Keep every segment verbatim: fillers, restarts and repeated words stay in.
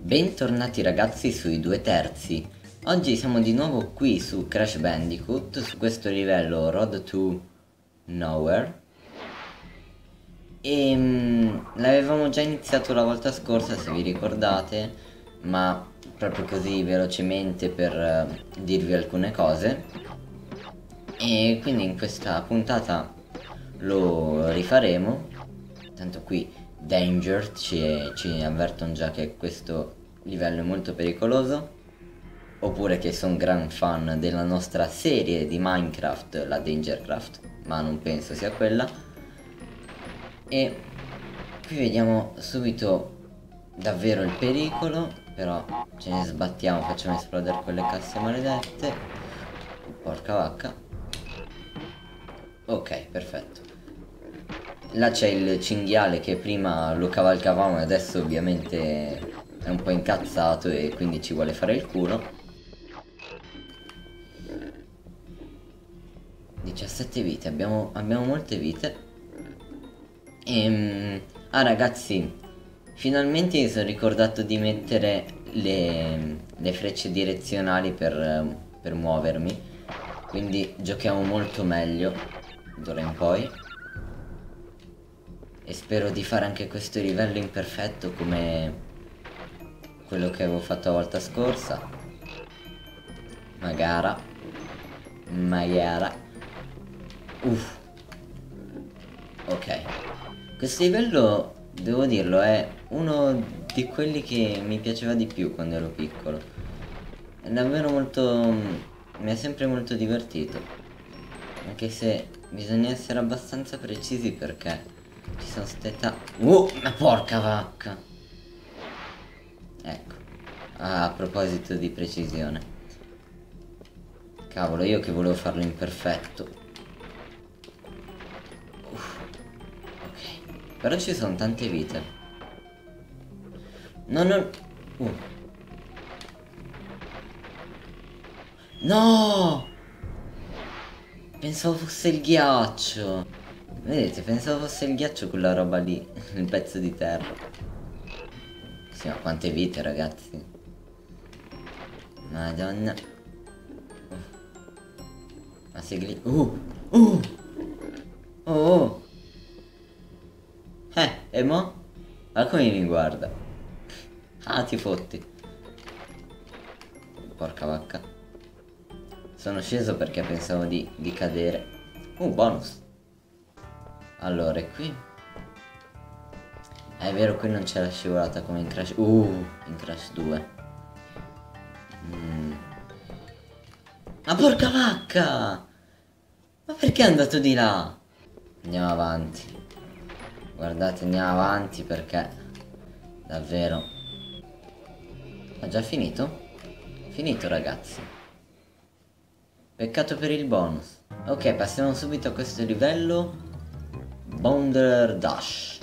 Bentornati ragazzi sui due terzi. Oggi siamo di nuovo qui su Crash Bandicoot, su questo livello Road to Nowhere. E mm, l'avevamo già iniziato la volta scorsa, se vi ricordate, ma proprio così velocemente per uh, dirvi alcune cose. E quindi in questa puntata lo rifaremo. Tanto qui Danger ci, ci avvertono già che questo livello è molto pericoloso, oppure che sono gran fan della nostra serie di Minecraft, la Dangercraft, ma non penso sia quella. E qui vediamo subito davvero il pericolo, però ce ne sbattiamo, facciamo esplodere quelle casse maledette. Porca vacca. Ok, perfetto. Là c'è il cinghiale che prima lo cavalcavamo e adesso ovviamente è un po' incazzato e quindi ci vuole fare il culo. diciassette vite, abbiamo, abbiamo molte vite. Ehm, ah ragazzi, finalmente mi sono ricordato di mettere le, le frecce direzionali per, per muovermi, quindi giochiamo molto meglio d'ora in poi. E spero di fare anche questo livello imperfetto come quello che avevo fatto la volta scorsa. Magara. Magara. Uff. Ok. Questo livello, devo dirlo, è uno di quelli che mi piaceva di più quando ero piccolo. È davvero molto... mi ha sempre molto divertito. Anche se bisogna essere abbastanza precisi perché ci sono stata... Uh, ma porca vacca! Ecco. Ah, a proposito di precisione. Cavolo, io che volevo farlo imperfetto. Uff. Ok. Però ci sono tante vite. No, no... Uh. No! Pensavo fosse il ghiaccio. Vedete, pensavo fosse il ghiaccio quella roba lì, il pezzo di terra. Sì, ma quante vite ragazzi. Madonna. Uh. Ma se gli... Uh! Uh! Oh! Oh! Eh, e mo? Guarda come mi guarda. Ah, ti fotti. Porca vacca. Sono sceso perché pensavo di, di cadere. Uh, bonus. Allora, è qui. È vero, qui non c'è la scivolata come in Crash... Uh, in Crash due. Mm. Ma porca vacca! Ma perché è andato di là? Andiamo avanti. Guardate, andiamo avanti perché... davvero... Ha già finito? Finito, ragazzi. Peccato per il bonus. Ok, passiamo subito a questo livello. Boulder Dash.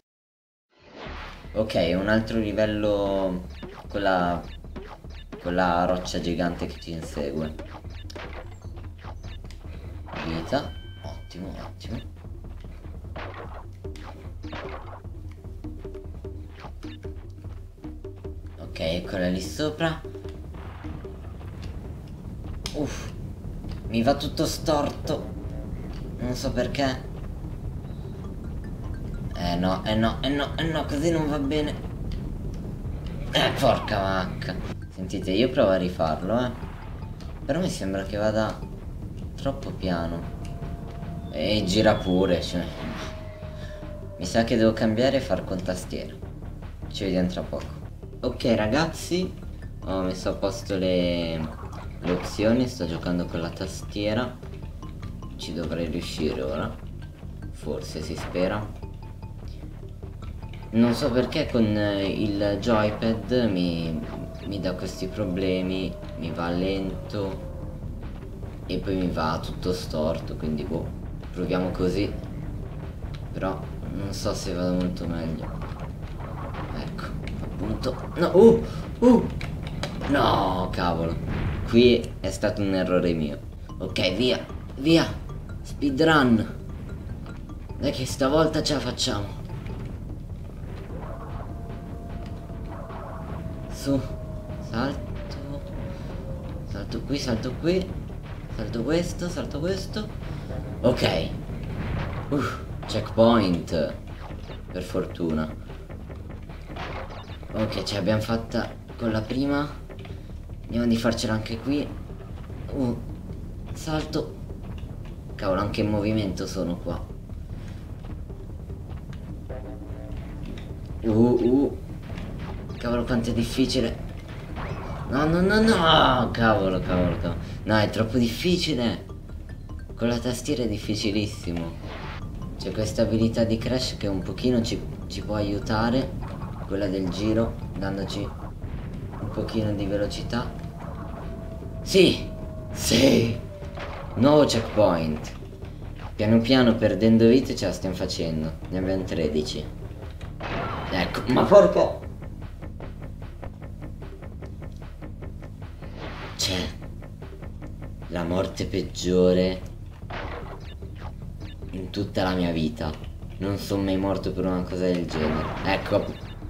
Ok, un altro livello con la, con la roccia gigante che ci insegue. Vita. Ottimo, ottimo. Ok, eccola lì sopra. Uff. Mi va tutto storto. Non so perché. Eh no, eh no, eh no, eh no, così non va bene. Eh, porca vacca. Sentite, io provo a rifarlo, eh. Però mi sembra che vada troppo piano. E gira pure, cioè. Mi sa che devo cambiare e far con tastiera. Ci vediamo tra poco. Ok ragazzi, ho messo a posto le, le opzioni, sto giocando con la tastiera. Ci dovrei riuscire ora. Forse, si spera. Non so perché con il joypad mi, mi dà questi problemi, mi va lento e poi mi va tutto storto, quindi boh, proviamo così. Però non so se vada molto meglio. Ecco, appunto. No, uh, uh, no, cavolo. Qui è stato un errore mio. Ok, via, via, speedrun. Dai che stavolta ce la facciamo. Su, salto. Salto qui, salto qui. Salto questo, salto questo. Ok. Uff, checkpoint. Per fortuna. Ok, ce l'abbiamo fatta con la prima. Andiamo di farcela anche qui. Uh, salto. Cavolo, anche in movimento sono qua. Uh, uh. Cavolo, quanto è difficile. No, no, no, no. Cavolo, cavolo, cavolo. No, è troppo difficile. Con la tastiera è difficilissimo. C'è questa abilità di Crash che un pochino ci, ci può aiutare. Quella del giro, dandoci un pochino di velocità. Sì, sì. Nuovo checkpoint. Piano piano, perdendo vite, ce la stiamo facendo. Ne abbiamo tredici. Ecco, ma porco. C'è la morte peggiore in tutta la mia vita. Non sono mai morto per una cosa del genere. Ecco.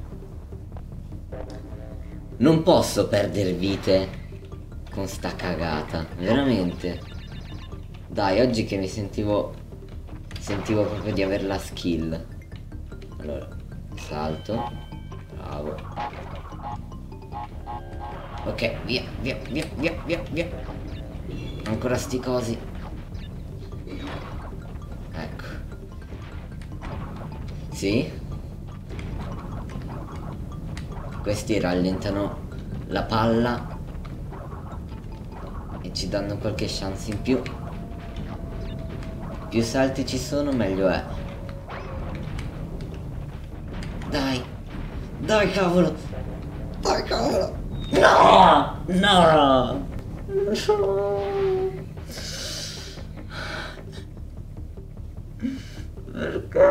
Non posso perdere vite con sta cagata. Veramente. Dai, oggi che mi sentivo Sentivo proprio di avere la skill. Allora, salto. Bravo. Ok, via, via, via, via, via, via. Ancora sti cosi. Ecco. Sì. Questi rallentano la palla e ci danno qualche chance in più. Più salti ci sono, meglio è. Dai. Dai, cavolo. Dai, cavolo. No! No! Perché?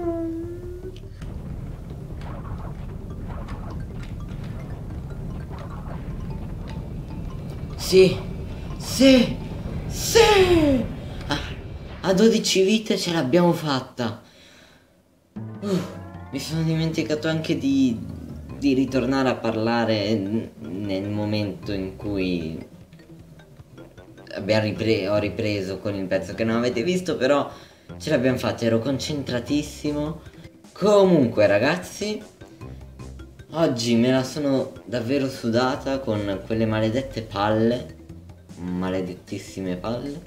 Sì! Sì! Sì! Ah, a dodici vite ce l'abbiamo fatta! Uh, mi sono dimenticato anche di, di ritornare a parlare nel momento in cui abbiamo ripre- ho ripreso con il pezzo che non avete visto, però ce l'abbiamo fatta, ero concentratissimo. Comunque ragazzi, oggi me la sono davvero sudata con quelle maledette palle, maledettissime palle.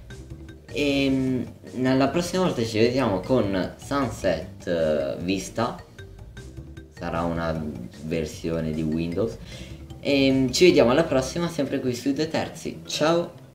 E nella prossima volta ci vediamo con Sunset Vista, sarà una versione di Windows. E ci vediamo alla prossima, sempre qui su Due Terzi. Ciao!